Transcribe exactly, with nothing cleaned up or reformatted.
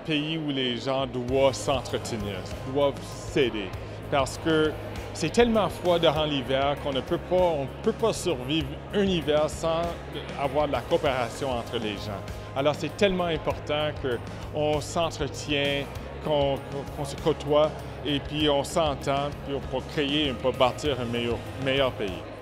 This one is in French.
pays où les gens doivent s'entretenir, doivent s'aider. Parce que c'est tellement froid durant l'hiver qu'on ne peut pas, on peut pas survivre un hiver sans avoir de la coopération entre les gens. Alors c'est tellement important qu'on s'entretient, qu'on qu'on se côtoie et puis on s'entend pour créer, pour bâtir un meilleur, meilleur pays.